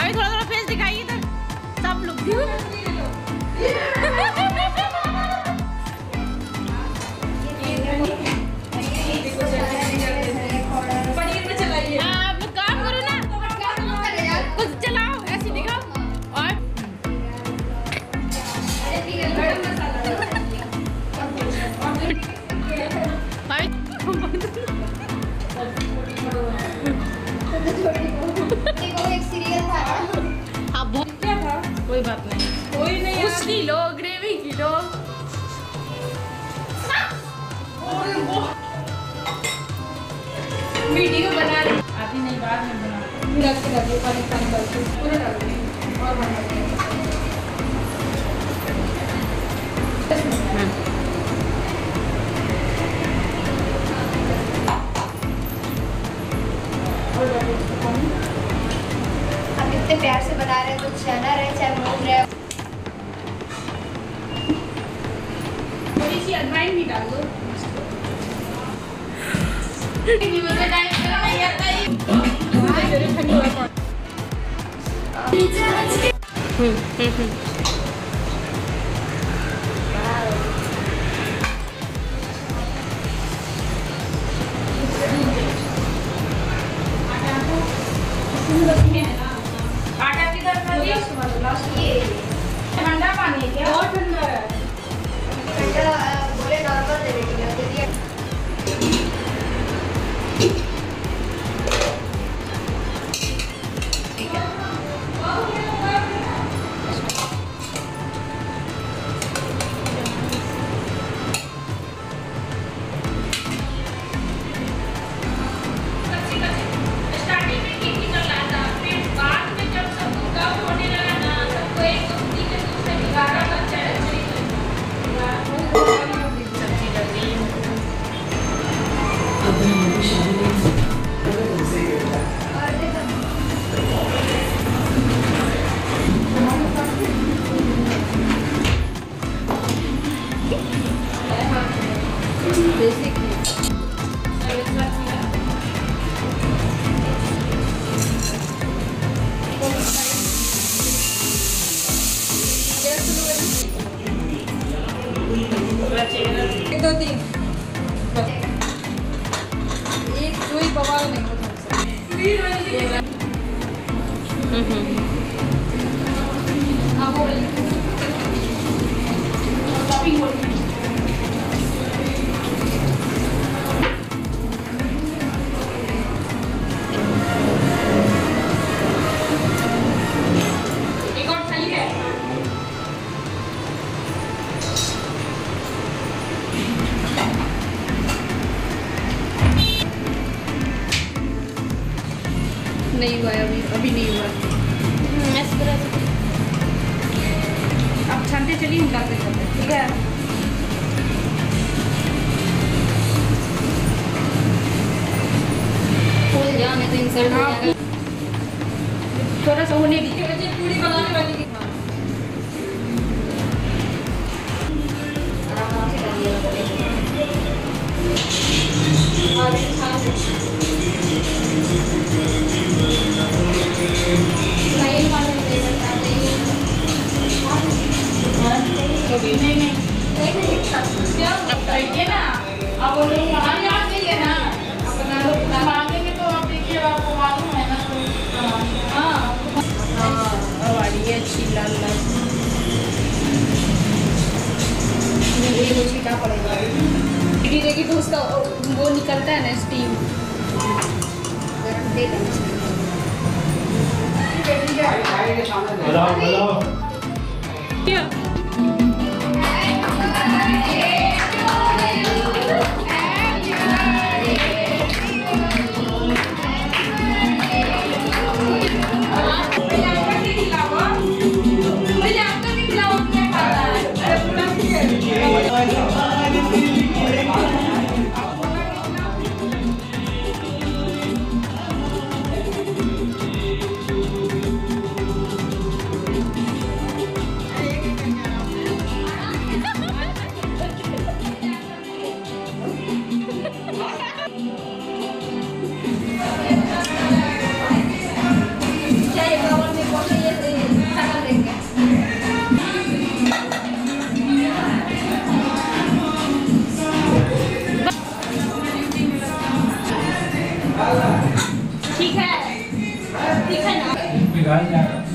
भाई थोड़ा थोड़ा फेस दिखाइए इधर, सब लोग आप लोग काम करो ना, कुछ चलाओ, ऐसे दिखाओ। और एक सीरियल था। हाँ क्या था, कोई बात नहीं, कोई नहीं। उसकी लो, ग्रेवी की लो। वीडियो बना रही आती नहीं, बाद में बना रख के लगे पानी पानी करके पूरा डाल दें और बना दें। हम इतने प्यार से बना रहे हैं, तो चना रहे चाहे मूंग रहे। थोड़ी सी अजवाइन भी डाल दो। आटा किधर था जी? ठंडा पानी है क्या? बहुत ठंडा है। ठंडा बोले नॉर्मल दे देंगे। एक दो तीन एक कोई बवाल नहीं होता। हाँ वो एक और खाली है। नहीं हुआ है अभी नहीं हुआ। इस तरह से अब छानते चलिए, निकालते चलते, ठीक है। फूल जाने तो इंसर्ट हो जाएगा। थोड़ा सा होने दीजिए, पूरी बनाने वाली की ना। अब वो लोग वहाँ जाएंगे ना, अपना लोग मांगेंगे तो आप देखिए, आपको मालूम है ना। हाँ अब आ रही है अच्छी लाल लाल। ये छीटा पड़ेगा। गिरेगी तो उसका वो निकलता है ना, स्टीम। गरम दे दें। क्या ठीक है ना? बिगाड़ जाएगा।